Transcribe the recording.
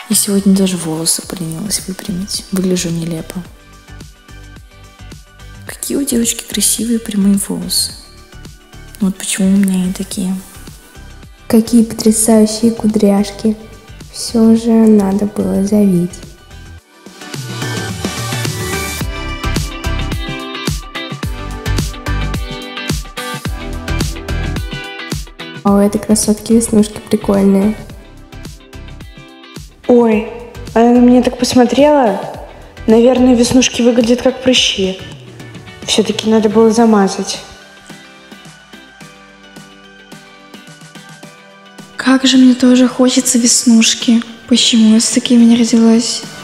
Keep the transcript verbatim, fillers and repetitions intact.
И сегодня даже волосы поленилась выпрямить. Выгляжу нелепо. Какие у девочки красивые прямые волосы. Вот почему у меня они такие. Какие потрясающие кудряшки. Все же надо было завить. А у этой красотки веснушки прикольные. Ой, она на меня так посмотрела. Наверное, веснушки выглядят как прыщи. Все-таки надо было замазать. Как же мне тоже хочется веснушки. Почему я с такими не родилась?